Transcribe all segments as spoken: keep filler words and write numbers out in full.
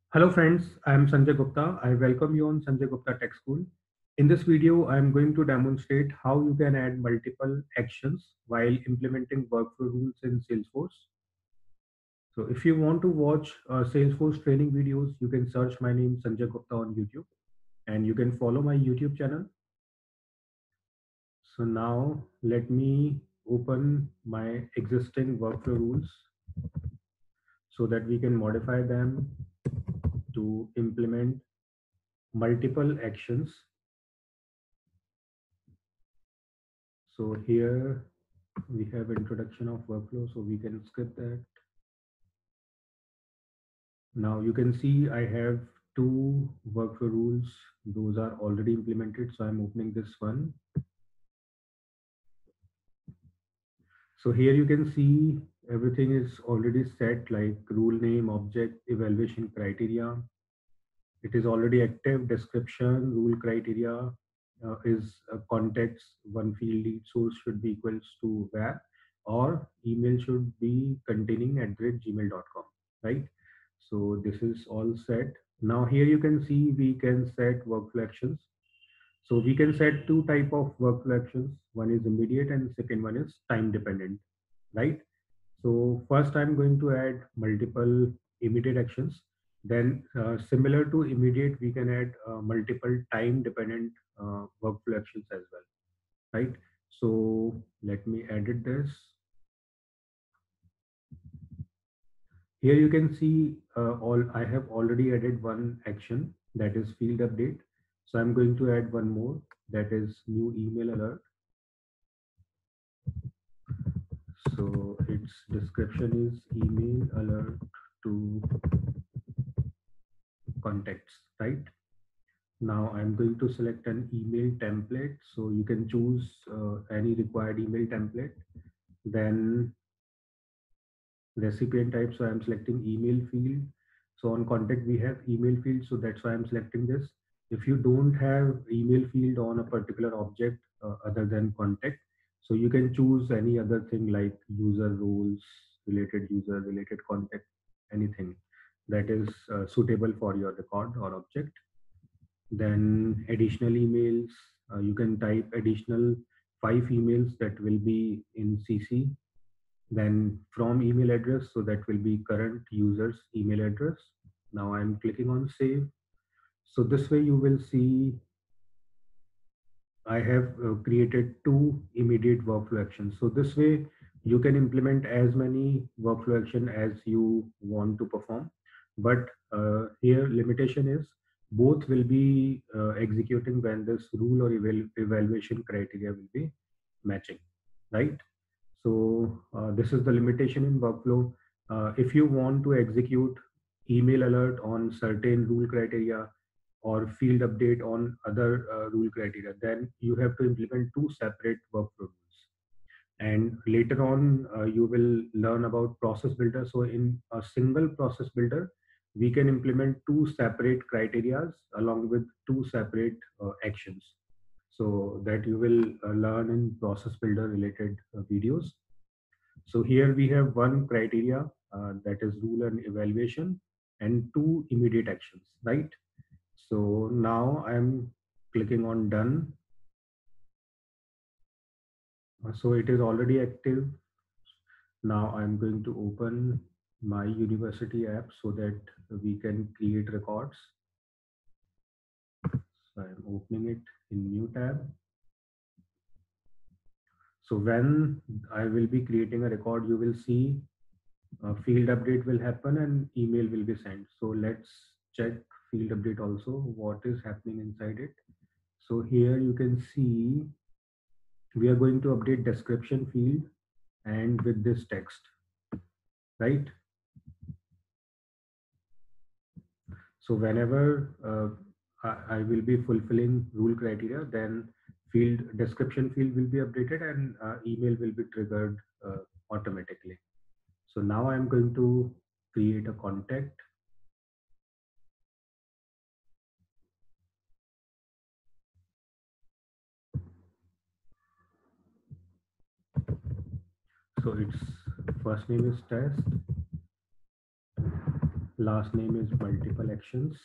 Hello friends, I am Sanjay Gupta. I welcome you on Sanjay Gupta Tech School. In this video, I am going to demonstrate how you can add multiple actions while implementing workflow rules in Salesforce. So if you want to watch uh, Salesforce training videos, you can search my name Sanjay Gupta on YouTube and you can follow my YouTube channel. So now let me open my existing workflow rules so that we can modify them to implement multiple actions. So here we have introduction of workflow, so we can skip that. Now you can see I have two workflow rules. Those are already implemented. So I'm opening this one. So here you can see everything is already set, like rule name, object, evaluation criteria. It is already active. Description, rule criteria uh, is a context. One field lead source should be equals to where, or email should be containing at gmail dot com, right? So this is all set. Now here you can see we can set workflow actions. So we can set two type of workflow actions. One is immediate and second one is time dependent, right? So first I'm going to add multiple immediate actions. Then uh, similar to immediate, we can add uh, multiple time dependent uh, workflow actions as well, right? So let me edit this. Here you can see uh, all I have already added one action, that is field update. So I'm going to add one more, that is new email alert. So its description is email alert to contacts, right? Now I'm going to select an email template. So you can choose uh, any required email template. Then recipient type. So I'm selecting email field. So on contact, we have email field. So that's why I'm selecting this. If you don't have email field on a particular object uh, other than contact, so you can choose any other thing like user roles, related user, related contact, anything that is uh, suitable for your record or object. Then additional emails, uh, you can type additional five emails that will be in C C. Then from email address, so that will be current user's email address. Now I'm clicking on save. So this way you will see I have uh, created two immediate workflow actions. So this way you can implement as many workflow action as you want to perform. But uh, here limitation is both will be uh, executing when this rule or eval evaluation criteria will be matching, right? So uh, this is the limitation in workflow. Uh, if you want to execute email alert on certain rule criteria or field update on other uh, rule criteria, then you have to implement two separate workflow rules. And later on, uh, you will learn about process builder. So in a single process builder, we can implement two separate criterias along with two separate uh, actions. So that you will uh, learn in process builder related uh, videos. So here we have one criteria uh, that is rule and evaluation and two immediate actions, right? So now I'm clicking on done. Uh, So it is already active. Now I'm going to open my university app so that we can create records. So I'm opening it in new tab. So when I will be creating a record, you will see a field update will happen and email will be sent. So let's check field update also, what is happening inside it. So here you can see we are going to update description field and with this text, right? So whenever uh, I, I will be fulfilling rule criteria, then field description field will be updated and uh, email will be triggered uh, automatically. So now I'm going to create a contact. So its first name is test, last name is multiple actions.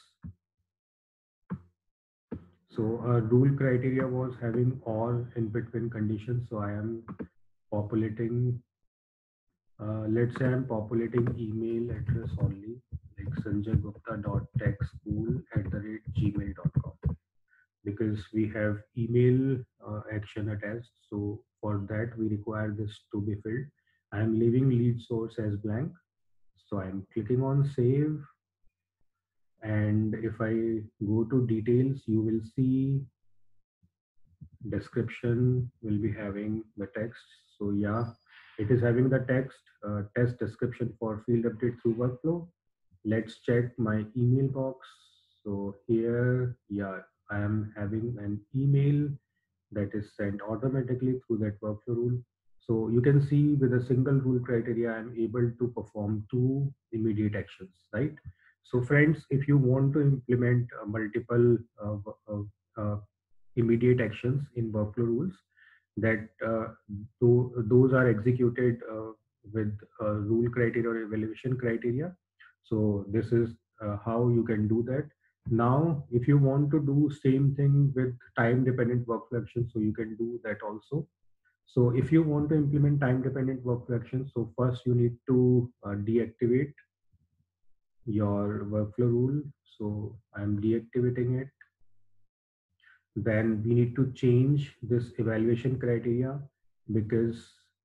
So a rule criteria was having all in between conditions. So I am populating, uh, let's say I'm populating email address only, like sanjaygupta.techschool at the rate gmail.com, because we have email uh, action attached. So for that, we require this to be filled. I'm leaving lead source as blank. So I'm clicking on save. And if I go to details, you will see description will be having the text. So yeah, it is having the text, uh, test description for field update through workflow. Let's check my email box. So here, yeah, I am having an email that is sent automatically through that workflow rule. So you can see with a single rule criteria, I'm able to perform two immediate actions, right? So friends, if you want to implement uh, multiple uh, uh, uh, immediate actions in workflow rules, that uh, tho- those are executed uh, with uh, rule criteria or evaluation criteria. So this is uh, how you can do that. Now, if you want to do same thing with time dependent workflow actions, so you can do that also. So if you want to implement time dependent workflow actions, so first you need to uh, deactivate your workflow rule. So I'm deactivating it. Then we need to change this evaluation criteria, because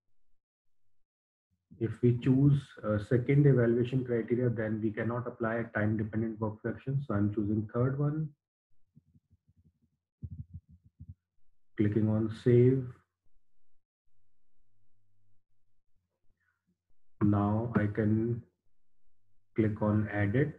if we choose a second evaluation criteria, then we cannot apply a time dependent workflow action. So I'm choosing third one, clicking on save. Now I can click on edit.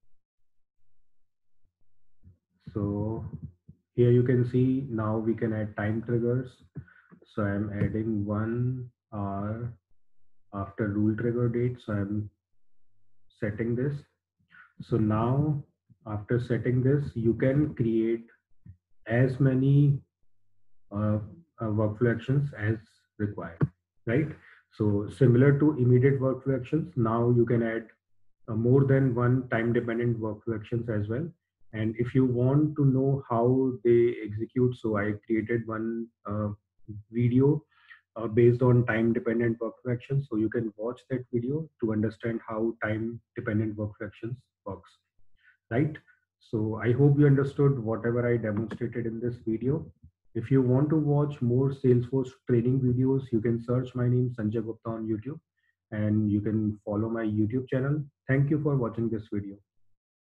So here you can see now we can add time triggers. So I'm adding one hour after rule trigger date. So I'm setting this. So now after setting this, you can create as many uh, uh, workflow actions as required, right? So similar to immediate workflow actions, now you can add uh, more than one time dependent workflow actions as well. And if you want to know how they execute, so I created one uh, video uh, based on time dependent workflow actions. So you can watch that video to understand how time dependent workflow actions works, right? So I hope you understood whatever I demonstrated in this video. If you want to watch more Salesforce training videos, you can search my name Sanjay Gupta on YouTube, and you can follow my YouTube channel. Thank you for watching this video.